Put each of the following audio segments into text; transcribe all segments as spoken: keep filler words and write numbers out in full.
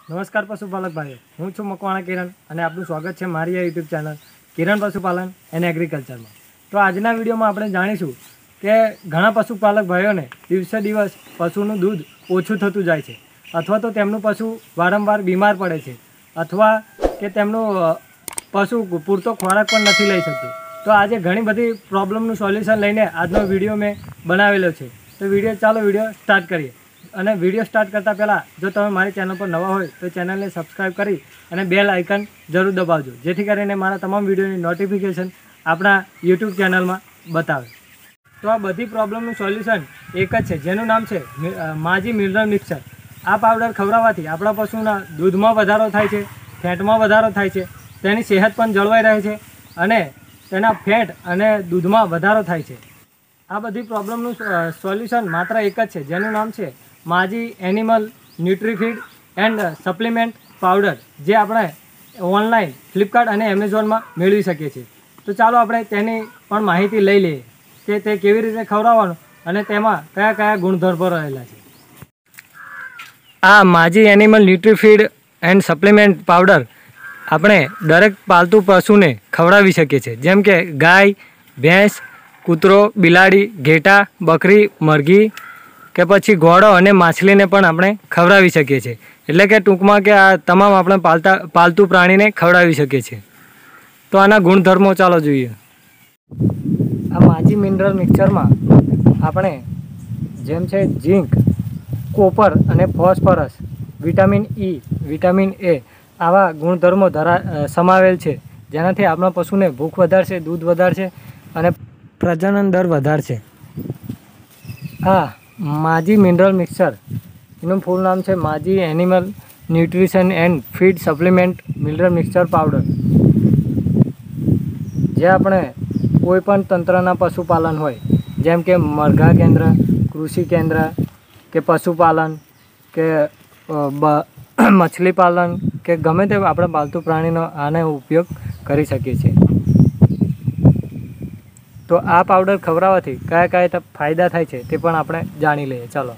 નમસ્કાર પશુપાલક ભાઈઓ, હું છું મકવાણા કિરણ અને આપનું સ્વાગત છે મારી આ યુટ્યુબ ચેનલ કિરણ પશુપાલન એન્ડ એગ્રીકલ્ચરમાં। તો આજના વિડીયોમાં આપણે જાણીશું કે ઘણા પશુપાલક ભાઈઓને દિવસે દિવસ પશુનું દૂધ ઓછું થતું જાય છે અથવા તો તેમનું પશુ વારંવાર બીમાર પડે છે અથવા કે તેમનું પશુ પૂરતો ખોરાક પણ નથી લઈ શકતું। તો આજે ઘણી બધી પ્રોબ્લેમનું સોલ્યુશન લઈને આજનો વિડીયો મેં બનાવેલો છે। તો વિડીયો ચાલો વિડીયો સ્ટાર્ટ કરીએ। અને વિડીયો સ્ટાર્ટ કરતાં પહેલાં જો તમે મારી ચેનલ પર નવા હોય તો ચેનલને સબસ્ક્રાઈબ કરી અને બેલ આઇકન જરૂર દબાવજો, જેથી કરીને મારા તમામ વિડીયોની નોટિફિકેશન આપણા યુટ્યુબ ચેનલમાં બતાવે। તો આ બધી પ્રોબ્લેમનું સોલ્યુશન એક જ છે, જેનું નામ છે માજી મિનરલ મિક્સર। આ પાવડર ખવડાવવાથી આપણા પશુના દૂધમાં વધારો થાય છે, ફેટમાં વધારો થાય છે, તેની સેહત પણ જળવાઈ રહે છે અને તેના ફેટ અને દૂધમાં વધારો થાય છે। આ બધી પ્રોબ્લેમનું સોલ્યુશન માત્ર એક જ છે, જેનું નામ છે Maji animal nutri feed and supplement powder, જે આપણે ઓનલાઈન ફ્લિપકાર્ટ અને એમેઝોનમાં મેળવી શકીએ છીએ। તો ચાલો આપણે તેની પણ માહિતી લઈ લઈએ કે તે કેવી રીતે ખવડાવવાનું અને તેમાં કયા કયા ગુણધર્મો રહેલા છે। આ Maji animal nutri feed and supplement powder આપણે દરેક પાલતુ પશુને ખવડાવી શકીએ છીએ, જેમ કે ગાય, ભેંસ, કૂતરો, બિલાડી, ઘેટા, બકરી, મરઘી કે પછી ઘોડો અને માછલીને પણ આપણે ખવડાવી શકીએ છીએ। એટલે કે ટૂંકમાં કે આ તમામ આપણે પાલતા પાલતુ પ્રાણીને ખવડાવી શકીએ છીએ। તો આના ગુણધર્મો ચાલો જોઈએ। આ માજી મિનરલ મિક્સરમાં આપણે જેમ છે ઝીંક, કોપર અને phosphorus, vitamin E, vitamin A આવા ગુણધર્મો ધરા સમાવેલ છે, જેનાથી આપણા પશુને ભૂખ વધારશે, દૂધ વધારશે અને પ્રજનન દર વધારશે। આ માજી મિનરલ મિક્સર એનું ફૂલ નામ છે Maji animal nutrition and feed supplement mineral mixer powder, જે આપણે કોઈ પણ તંત્રના પશુપાલન હોય, જેમ કે મરઘા કેન્દ્ર, કૃષિ કેન્દ્ર કે પશુપાલન કે મછલી પાલન કે ગમે તે આપણે પાલતુ પ્રાણીનો આને ઉપયોગ કરી શકીએ છીએ। તો આ પાવડર ખવડાવવાથી કયા કયા ફાયદા થાય છે તે પણ આપણે જાણી લઈએ। ચાલો,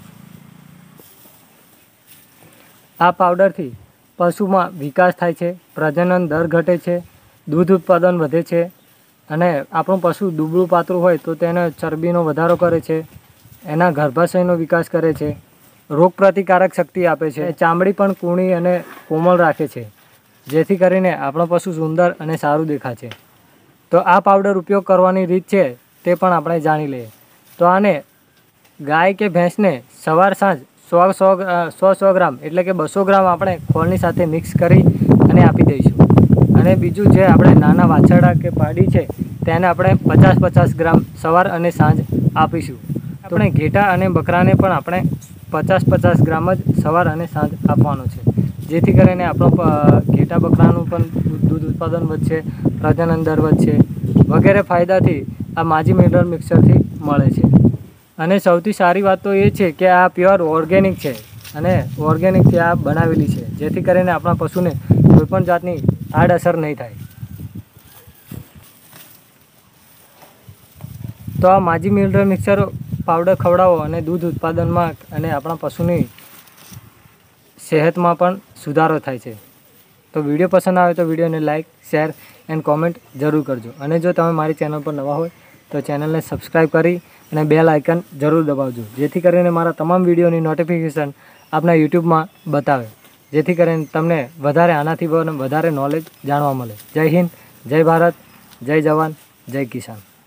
આ પાવડરથી પશુમાં વિકાસ થાય છે, પ્રજનન દર ઘટે છે, દૂધ ઉત્પાદન વધે છે અને આપણું પશુ દુબળું પાતળું હોય તો તેને ચરબીનો વધારો કરે છે, એના ગર્ભાશયનો વિકાસ કરે છે, રોગ પ્રતિકારક શક્તિ આપે છે, ચામડી પણ કૂણી અને કોમળ રાખે છે, જેથી કરીને આપણો પશુ સુંદર અને સારું દેખાશે। તો આ પાવડર ઉપયોગ કરવાની રીત છે તે પણ આપણે જાણી લઈએ। તો આને ગાય કે ભેંસને સવાર સાંજ સો સો સો સો ગ્રામ એટલે કે બસો ગ્રામ આપણે ખોળની સાથે મિક્સ કરી અને આપી દઈશું। અને બીજું જે આપણે નાના વાછરડા કે પાડી છે તેને આપણે પચાસ પચાસ ગ્રામ સવાર અને સાંજ આપીશું। આપણે ઘેટા અને બકરાને પણ આપણે પચાસ પચાસ ગ્રામ જ સવાર અને સાંજ આપવાનું છે, જેથી કરીને આપણો ઘેટા બકરાનું પણ દૂધ ઉત્પાદન વધશે, પ્રજનન દર વધશે વગેરે ફાયદાથી આ માજી મિનરલ મિક્સરથી મળે છે। અને સૌથી સારી વાત તો એ છે કે આ પ્યોર ઓર્ગેનિક છે અને ઓર્ગેનિકથી આ બનાવેલી છે, જેથી કરીને આપણા પશુને કોઈપણ જાતની આડઅસર નહીં થાય। તો આ માજી મિનરલ મિક્સર પાવડર ખવડાવો અને દૂધ ઉત્પાદનમાં અને આપણા પશુની સેહતમાં પણ સુધારો થાય છે। તો વિડીયો પસંદ આવે તો વિડીયોને લાઇક, શેર એન્ડ કોમેન્ટ જરૂર કરજો। અને જો તમે મારી ચેનલ પર નવા હોય તો ચેનલને સબસ્ક્રાઈબ કરી અને બેલ આઇકન જરૂર દબાવજો, જેથી કરીને મારા તમામ વિડીયોની નોટિફિકેશન આપણા યુટ્યુબમાં બતાવે, જેથી કરીને તમને વધારે આનાથી વધારે નોલેજ જાણવા મળે। જય હિન્દ, જય ભારત, જય જવાન, જય કિસાન।